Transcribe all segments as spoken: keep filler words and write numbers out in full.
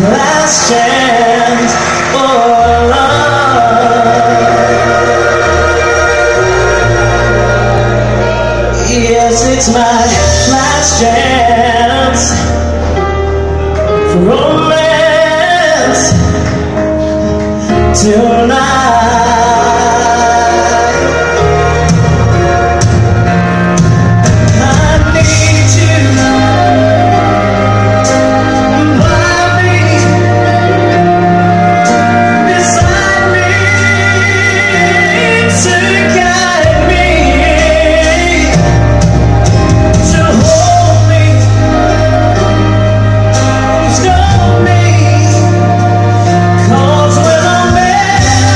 last chance for love. Yes, it's my last chance for romance tonight. Cause when I'm mad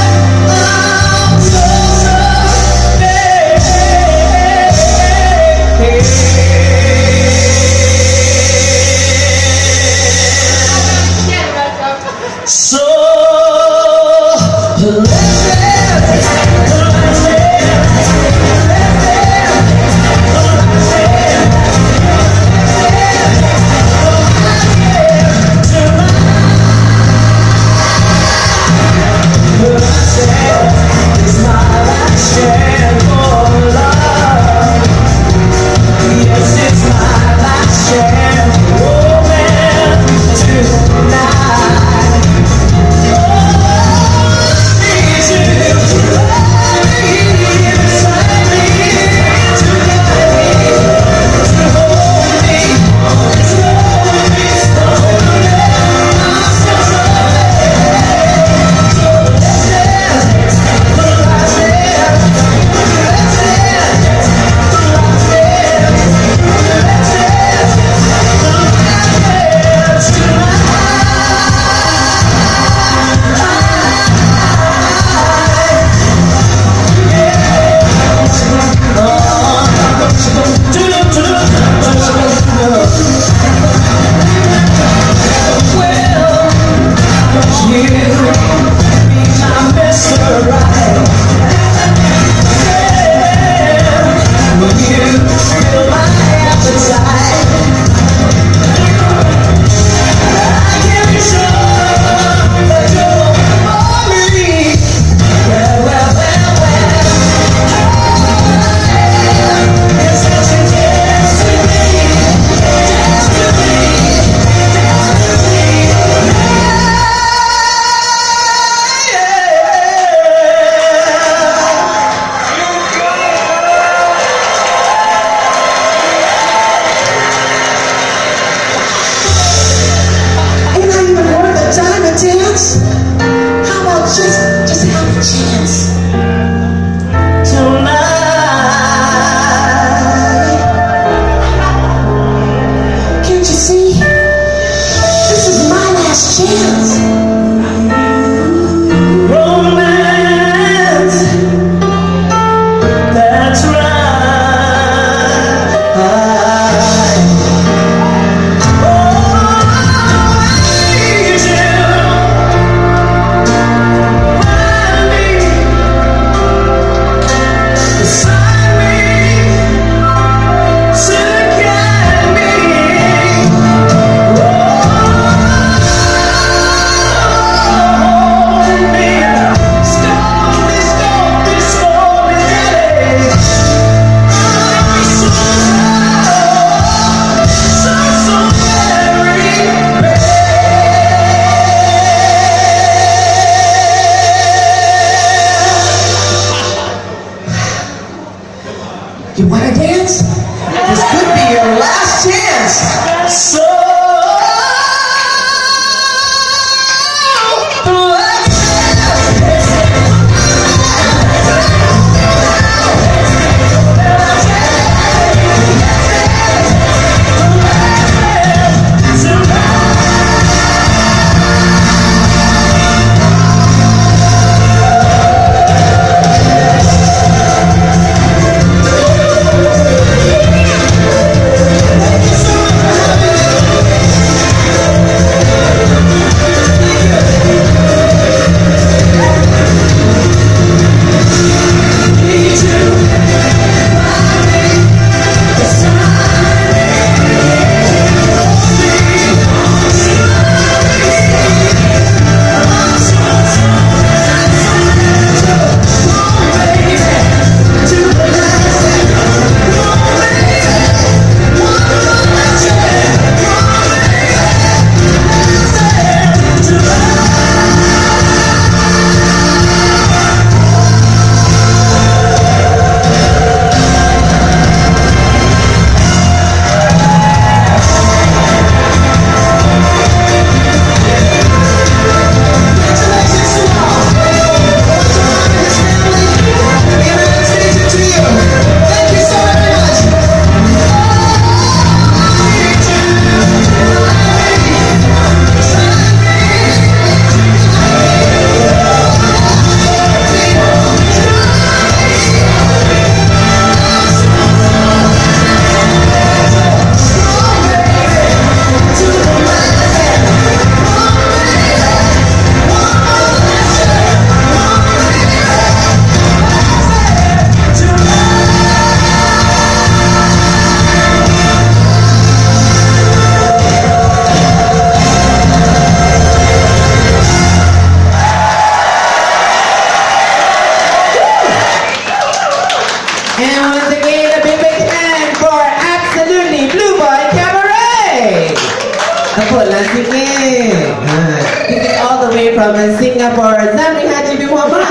Tepuklah sikit. Ha. This is all the way from Singapore. Zamri Haji bin Muhammad.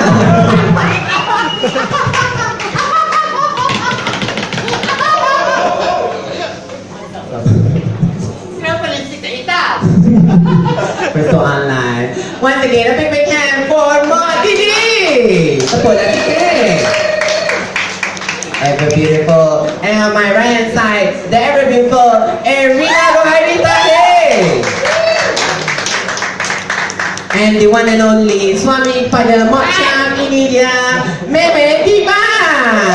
Persoalan. Once again, a big big hand for Mak Didi. Tepuklah sikit. Ever beautiful. And on my right hand side, the ever beautiful Erina Rohairita. And the one and only Suami pada Mak Syam, ini dia Meme Diban.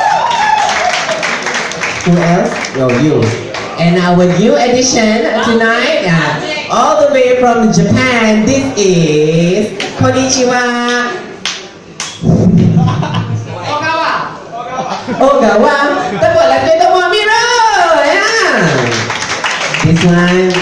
Who else? Yo, you. And our new addition tonight, uh, all the way from Japan, this is Konnichiwa Ogawa. Ogawa. Tepuklah kita Mak Miro. Yeah. This one.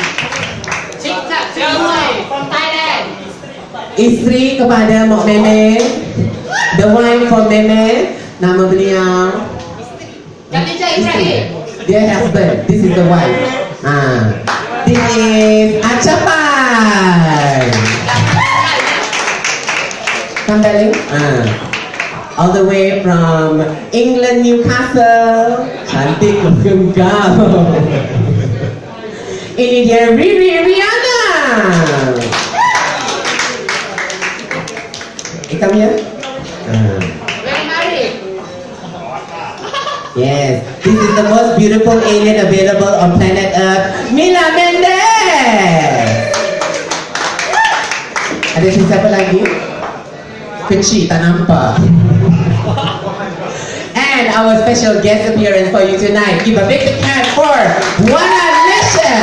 From Thailand. Isteri kepada Mak Meme. The wife from Meme. Nama beliau Isteri. Their husband. This is the wife. Ah, this is Achapai. Come darling. Ah, all the way from England, Newcastle. Cantik kegembang. Ini dia Riri Rihanna. Come here. Ah. Yes, this is the most beautiful alien available on planet Earth, Mila Mendes. Ada siapa lagi? Kecil, tak nampak. And our special guest appearance for you tonight. Give a big hand for Wana Nation.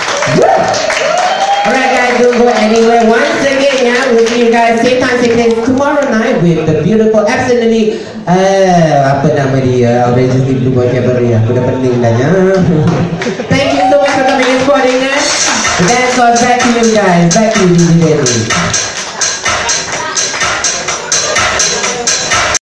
Alright guys, don't go anywhere. Once again, yeah, we'll see you guys same time, same place tomorrow night with the beautiful, absolutely, uh, apa nama dia, outrageously blue boy cabaret. Aku dah pening dah ya. Thank you so much for coming and supporting us. Dance on back to you guys, back to you, D J.